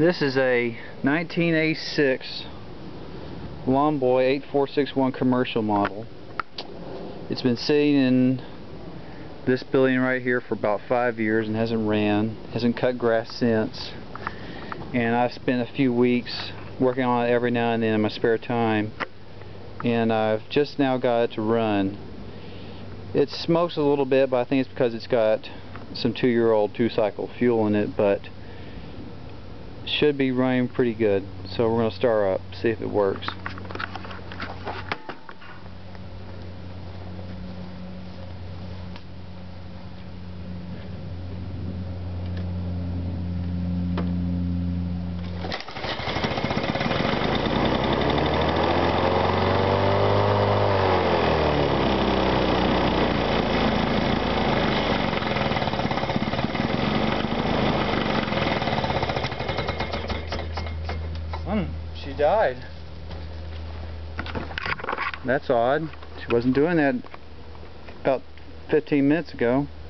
This is a 1986 Longboy 8461 commercial model. It's been sitting in this building right here for about 5 years and hasn't ran, hasn't cut grass since. And I've spent a few weeks working on it every now and then in my spare time, and I've just now got it to run. It smokes a little bit, but I think it's because it's got some 2-year-old 2-cycle fuel in it, but should be running pretty good. So we're going to start up, see if it works. She died. That's odd. She wasn't doing that about 15 minutes ago.